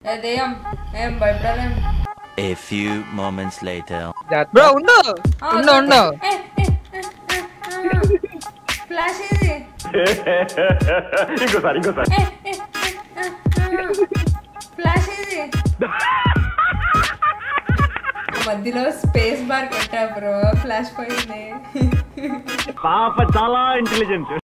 అదేం ఏం భయపడలేం. A few moments later. Bro, ఉండు. ఫ్లాష్ ఇది. ఇంకోసారి ఫ్లాష్ ఇది. మధ్యలో స్పేస్ బార్ కొట్టా బ్రో, ఫ్లాష్ పోయింది. పాప చాలా ఇంటెలిజెంట్.